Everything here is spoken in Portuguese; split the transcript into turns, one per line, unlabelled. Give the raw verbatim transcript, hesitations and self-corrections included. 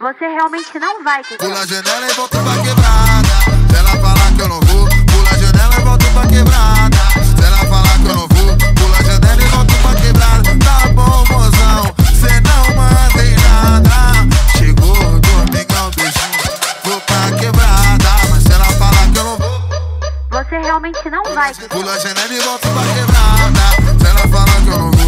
Você realmente não vai, Kikão.
Pula a janela e volta pra quebrada. Se ela falar que eu não vou, pula a janela e volta pra quebrada. Se ela falar que eu não vou, pula a janela e volta pra quebrada. Tá bom, mozão, cê não manda em nada. Chegou, domingão, beijinho, vou pra quebrada. Mas se ela falar que eu não vou,
você realmente não vai, Kikão.
pula a janela e volta pra quebrada. Se ela falar que eu não vou,